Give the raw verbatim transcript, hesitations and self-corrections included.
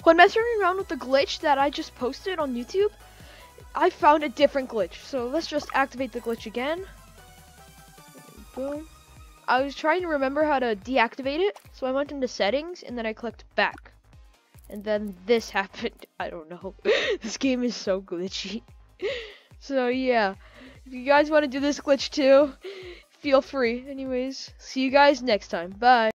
when messing around with the glitch that I just posted on YouTube, I found a different glitch. So let's just activate the glitch again. Boom. I was trying to remember how to deactivate it, so I went into settings and then I clicked back. And then this happened. I don't know. This game is so glitchy. So yeah, if you guys want to do this glitch too, feel free. Anyways, see you guys next time. Bye.